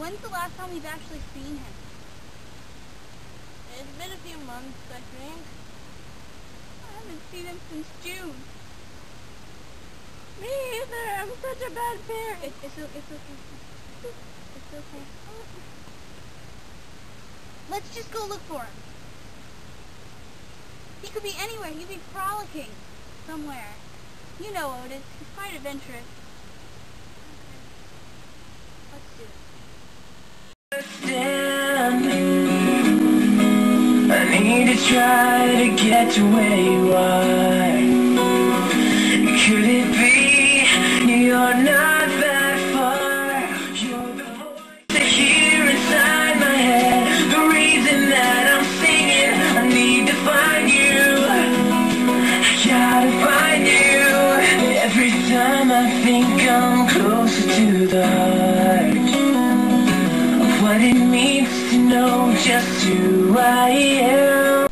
When's the last time we've actually seen him? It's been a few months, I think. I haven't seen him since June. Me either. I'm such a bad parent. It's okay. It's okay. Let's just go look for him. He could be anywhere. He could be frolicking somewhere. You know, Otis. He's quite adventurous. Let's do it. I need to try to get to where you are. Could it be you're not that far? You're the voice I hear inside my head, the reason that I'm singing. I need to find you, I gotta find you. Every time I think I'm closer to the heart of what it means to know just who I am.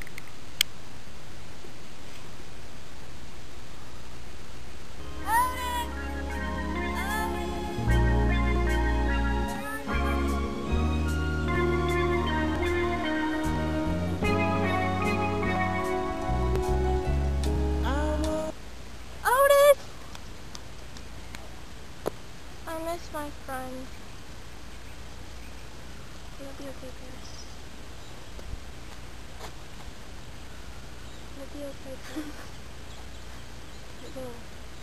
Otis! I miss my friend. It'll be okay, Paris. It'll be okay, Paris. It will.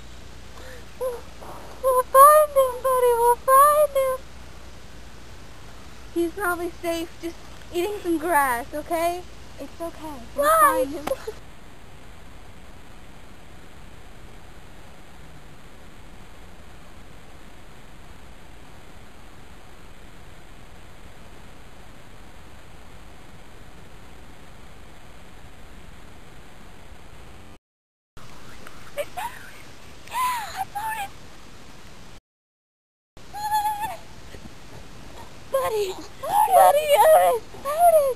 We'll find him, buddy. We'll find him. He's probably safe just eating some grass, okay? It's okay. We'll Why? find him. Buddy! Buddy, Otis! Otis!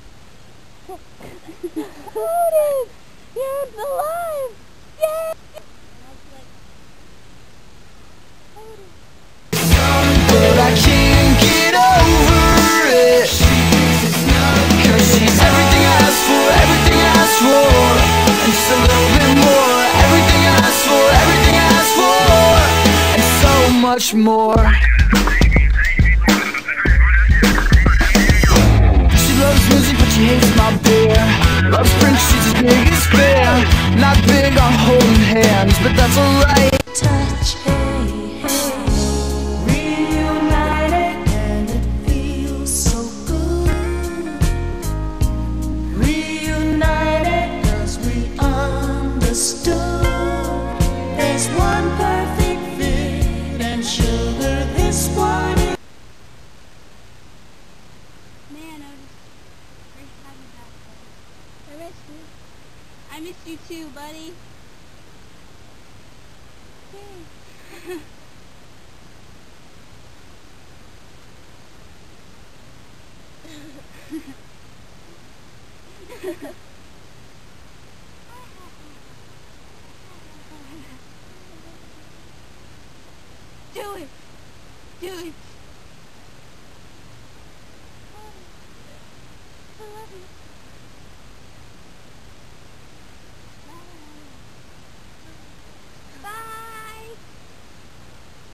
Otis! You're alive! Yay! But I can't get over it, 'cause she's everything I asked for, everything I asked for, and just a little bit more. Everything I asked for, everything I asked for, and so much more. She loves music but she hates my beer. Loves Prince, she's as big as bear. Not big on holding hands, but that's alright. Touch, hey, hey, reunited, and it feels so good. Reunited, 'cause we understood. There's one perfect fit, and sugar, this one is. Man, Otis. Great to have you back, buddy. I miss you. I miss you too, buddy. Yay.